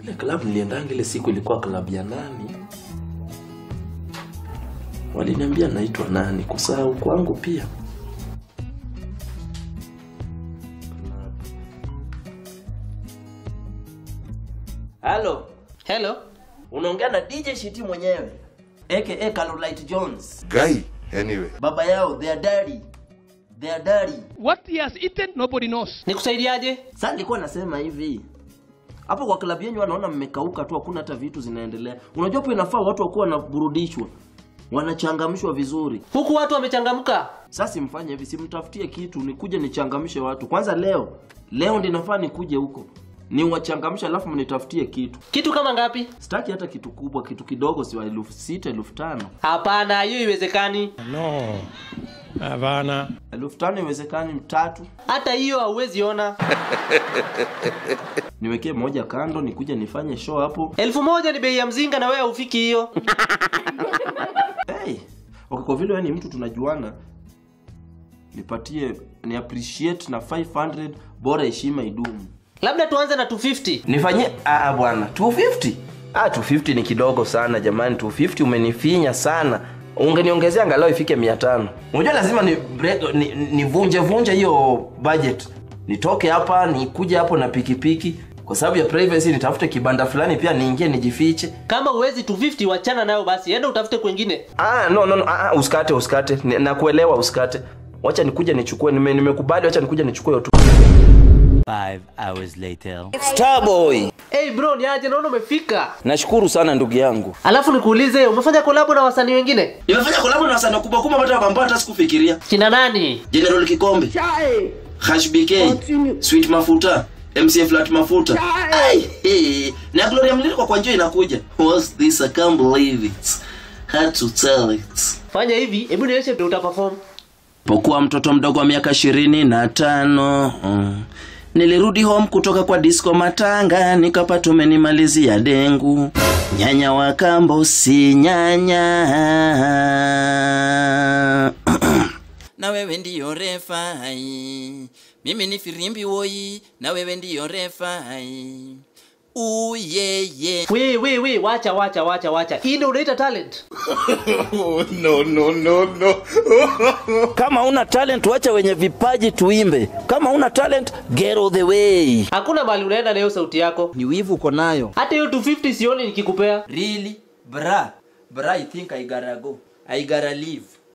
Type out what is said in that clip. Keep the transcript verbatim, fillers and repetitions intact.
Ile club niliendanga ile siku ilikuwa club ya nani? Waliniambia naitwa nani, kusahau kwangu pia. Hello. Hello. Unaongea na D J Shiti mwenyewe. aka Carolite Jones. Guy, anyway. Baba yao, their daddy. Their daddy. What he has eaten, nobody knows. Nikusaidiaje? Sasa nilikuwa nasema hivi. Hapo kwa klabu yenu wanaona mmekauka tu, hakuna hata vitu zinaendelea. Unajua hapo inafaa watu wakuwa wanaburudishwa. Wanachangamshwa vizuri. Huku watu wamechangamka. Sasa simfanye hivi, simtafutie kitu, nikuje nichangamshe watu. Kwanza leo, leo ndio nafaa nikuje huko. Ni wachangamsha alafu mnitafutie kitu. Kitu kama ngapi? Sitaki hata kitu kubwa, kitu kidogo, si wa elfu sita, elfu tano. Hapana, hiyo iwezekani. No. Havana. elfu tano iwezekani mtatu. Hata hiyo hauwezi ona. Niwekee moja kando, nikuje nifanye show hapo. Elfu moja ni bei ya mzinga na wewe ufiki hiyo. Hey, okay, kwa vile wewe ni mtu tunajuana, nipatie, ni appreciate na five hundred, bora heshima idumu. Labda tuanze na two fifty. Nifanyie ah bwana, two fifty? Ah, two fifty ni kidogo sana jamani, two fifty umenifinya sana. Ungeniongezea angalau ifike mia tano. Unajua lazima ni break, ni, ni vunje vunje hiyo budget. Nitoke hapa, nikuje hapo na pikipiki. Kwa sababu ya privacy nitafute kibanda fulani pia niingie nijifiche. Kama uwezi two fifty wachana nayo basi, enda utafute kwingine. Ah no no, no. Ah, usikate usikate. Nakuelewa usikate. Wacha nikuje nichukue, nime nimekubali, wacha nikuje nichukue hiyo tu. Five hours later. Starboy. Hey bro, ni aje, naona umefika. Nashukuru sana ndugu yangu. Alafu nikuulize, umefanya collab na wasanii wengine? Nimefanya collab na wasanii kubwa kubwa hata ambao hata sikufikiria. Kina nani? General Kikombe. Chai. Hash B K. Sweet Mafuta. M C Flat Mafuta. Ai, hey. Na Gloria Mlili kwa kwanjio inakuja. What's this? I can't believe it. Had to tell it. Fanya hivi, hebu nionyeshe vile utaperform. Pokuwa mtoto mdogo wa miaka ishirini na tano. Mm. Nilirudi home kutoka kwa disco matanga, nikapata umenimalizia dengu. Nyanya wa kambo si nyanya. Na wewe ndiyo refai, mimi ni firimbi woi, na wewe ndiyo refai. Ooh yeah yeah. We we we, wacha wacha wacha wacha. Hii ndio unaita talent? Oh, no no no no. Kama una talent wacha wenye vipaji tuimbe. Kama una talent get all the way. Hakuna mali unaenda na hiyo sauti yako. Ni wivu uko nayo. Hata hiyo two fifty sioni nikikupea. Really? Bra. Bra, I think I gotta go. I gotta leave.